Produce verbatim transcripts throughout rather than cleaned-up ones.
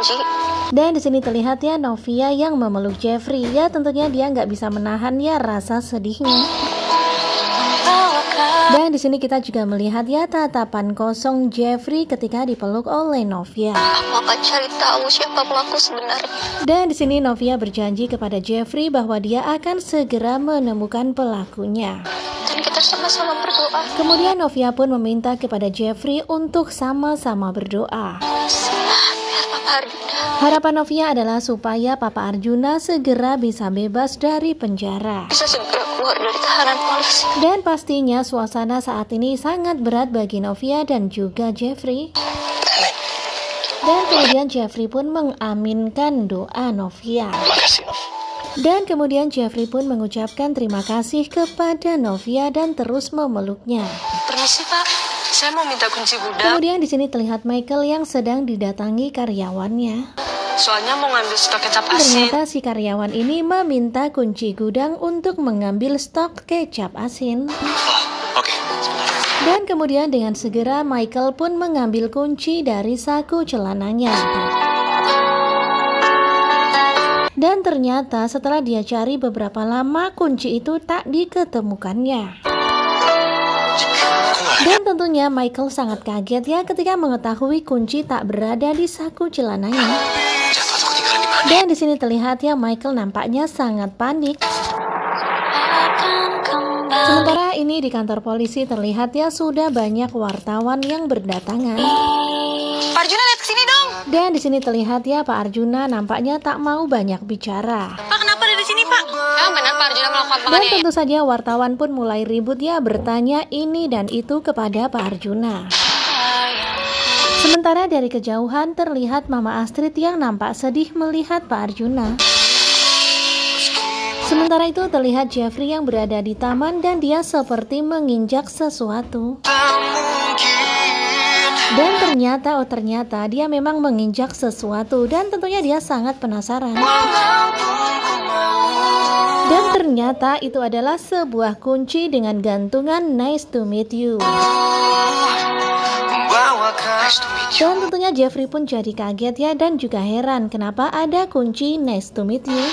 janji. Dan di sini terlihat ya Novia yang memeluk Jeffrey. Ya tentunya dia nggak bisa menahan ya rasa sedihnya. Dan di sini kita juga melihat ya tatapan kosong Jeffrey ketika dipeluk oleh Novia. Aku akan cari tahu siapa pelaku sebenarnya. Dan di sini Novia berjanji kepada Jeffrey bahwa dia akan segera menemukan pelakunya. Dan kita sama-sama berdoa. Kemudian Novia pun meminta kepada Jeffrey untuk sama-sama berdoa. Biar Papa Arjuna. Harapan Novia adalah supaya Papa Arjuna segera bisa bebas dari penjara. Bisa segera keluar dari tahanan polisi. Dan pastinya suasana saat ini sangat berat bagi Novia dan juga Jeffrey. Dan kemudian Jeffrey pun mengaminkan doa Novia. Dan kemudian Jeffrey pun mengucapkan terima kasih kepada Novia dan terus memeluknya. Permisi Pak, saya mau minta kunci gudang. Kemudian di sini terlihat Michael yang sedang didatangi karyawannya. Soalnya mau ngambil stok kecap asin. Ternyata si karyawan ini meminta kunci gudang untuk mengambil stok kecap asin. Oh, oke. Dan kemudian dengan segera Michael pun mengambil kunci dari saku celananya. Dan ternyata setelah dia cari beberapa lama, kunci itu tak diketemukannya. Dan tentunya Michael sangat kaget ya ketika mengetahui kunci tak berada di saku celananya. Dan di sini terlihat ya Michael nampaknya sangat panik. Sementara ini di kantor polisi terlihat ya sudah banyak wartawan yang berdatangan. Pak Arjuna lihat kesini dong. Dan di sini terlihat ya Pak Arjuna nampaknya tak mau banyak bicara. Pak kenapa ada di sini Pak? Emang benar Pak Arjuna melakukan Dan penganiayaan? tentu saja wartawan pun mulai ribut ya bertanya ini dan itu kepada Pak Arjuna. Sementara dari kejauhan terlihat Mama Astrid yang nampak sedih melihat Pak Arjuna. Sementara itu terlihat Jeffrey yang berada di taman dan dia seperti menginjak sesuatu. Dan ternyata, oh ternyata dia memang menginjak sesuatu dan tentunya dia sangat penasaran. Dan ternyata itu adalah sebuah kunci dengan gantungan nice to meet you. Dan tentunya Jeffrey pun jadi kaget ya dan juga heran kenapa ada kunci nice to meet you.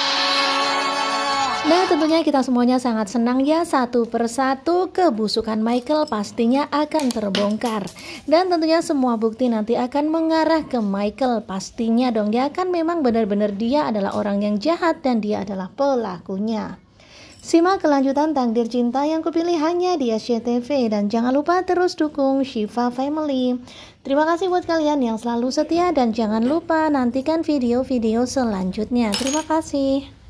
Nah tentunya kita semuanya sangat senang ya satu persatu kebusukan Michael pastinya akan terbongkar. Dan tentunya semua bukti nanti akan mengarah ke Michael pastinya dong ya kan memang benar-benar dia adalah orang yang jahat dan dia adalah pelakunya. Simak kelanjutan Takdir Cinta yang kupilih hanya di S C T V dan jangan lupa terus dukung Shiva Family. Terima kasih buat kalian yang selalu setia dan jangan lupa nantikan video-video selanjutnya. Terima kasih.